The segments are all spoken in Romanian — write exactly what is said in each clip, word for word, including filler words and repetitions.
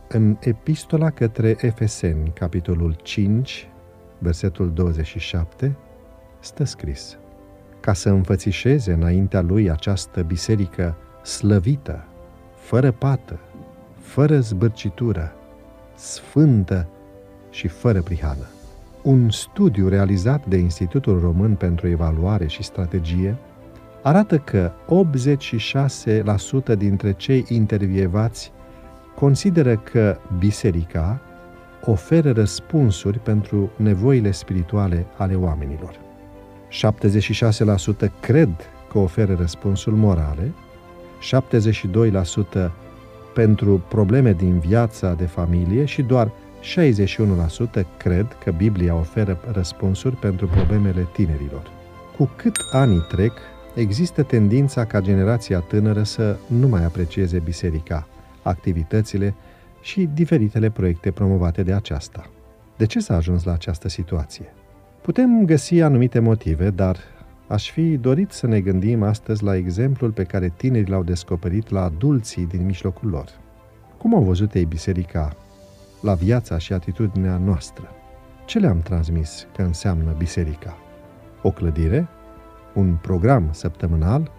În Epistola către Efeseni, capitolul cinci, versetul douăzeci și șapte, stă scris: ca să înfățișeze înaintea lui această biserică slăvită, fără pată, fără zbârcitură, sfântă și fără prihană. Un studiu realizat de Institutul Român pentru Evaluare și Strategie arată că optzeci și șase la sută dintre cei intervievați consideră că biserica oferă răspunsuri pentru nevoile spirituale ale oamenilor. șaptezeci și șase la sută cred că oferă răspunsuri morale, șaptezeci și doi la sută pentru probleme din viața de familie și doar șaizeci și unu la sută cred că Biblia oferă răspunsuri pentru problemele tinerilor. Cu cât anii trec, există tendința ca generația tânără să nu mai aprecieze biserica, activitățile și diferitele proiecte promovate de aceasta. De ce s-a ajuns la această situație? Putem găsi anumite motive, dar aș fi dorit să ne gândim astăzi la exemplul pe care tinerii l-au descoperit la adulții din mijlocul lor. Cum au văzut ei biserica la viața și atitudinea noastră? Ce le-am transmis că înseamnă biserica? O clădire? Un program săptămânal?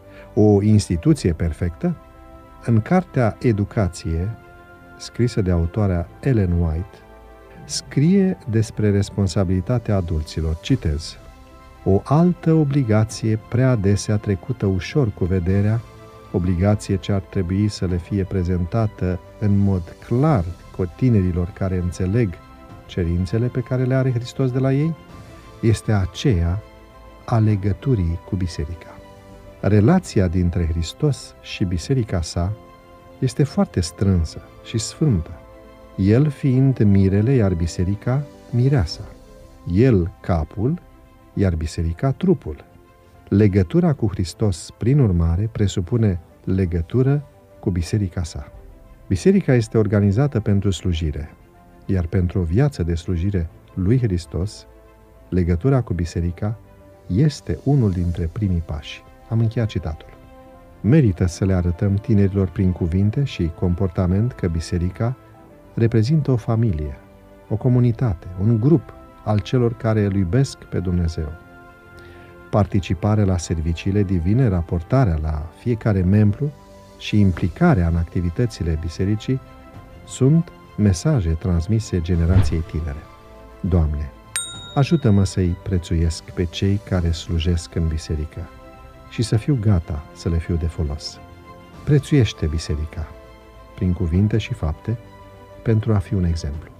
O instituție perfectă? În cartea Educație, scrisă de autoarea Ellen White, scrie despre responsabilitatea adulților. Citez: o altă obligație prea adesea trecută ușor cu vederea, obligație ce ar trebui să le fie prezentată în mod clar cu tinerilor care înțeleg cerințele pe care le are Hristos de la ei, este aceea a legăturii cu biserica. Relația dintre Hristos și biserica sa este foarte strânsă și sfântă, el fiind mirele, iar biserica mireasa, el capul, iar biserica trupul. Legătura cu Hristos, prin urmare, presupune legătură cu biserica sa. Biserica este organizată pentru slujire, iar pentru o viață de slujire lui Hristos, legătura cu biserica este unul dintre primii pași. Am încheiat citatul. Merită să le arătăm tinerilor prin cuvinte și comportament că biserica reprezintă o familie, o comunitate, un grup al celor care îl iubesc pe Dumnezeu. Participarea la serviciile divine, raportarea la fiecare membru și implicarea în activitățile bisericii sunt mesaje transmise generației tinere. Doamne, ajută-mă să-i prețuiesc pe cei care slujesc în biserică și să fiu gata să le fiu de folos. Prețuiește biserica prin cuvinte și fapte pentru a fi un exemplu.